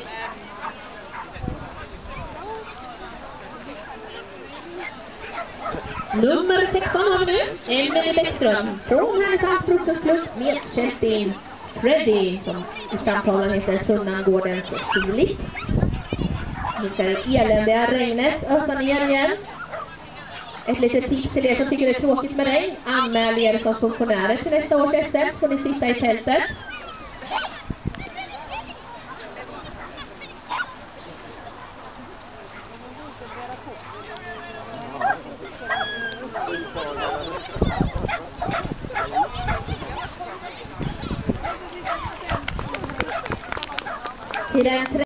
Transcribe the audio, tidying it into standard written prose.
Nummer 16 har vi nu, Emelie Bäckström från Härnösands Bruksklubb med Kerstin Freddy som i framtalen heter Sunnangårdens Filip. Nu ska det eländiga regnet ösa ner igen. Ett litet tips till er som tycker det är tråkigt med regn. Anmäl er som funktionärer till nästa års SM så ni sitta i tältet. Till den